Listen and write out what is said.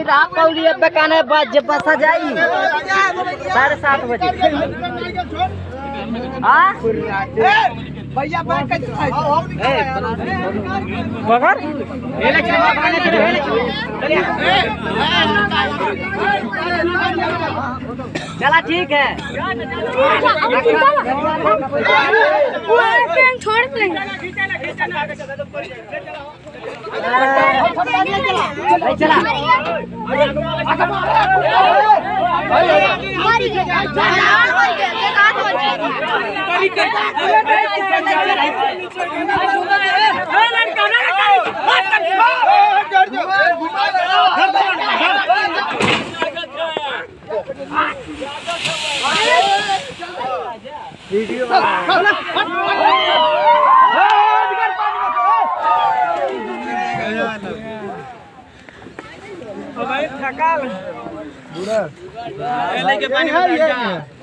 फिर आप कौलिए बेकाने बज बसा जाई 7:30 बजे। हाँ भैया बात कर बगर चला ठीक है छोड़ चला वीडियो भाई थकाल बुरा लेके पानी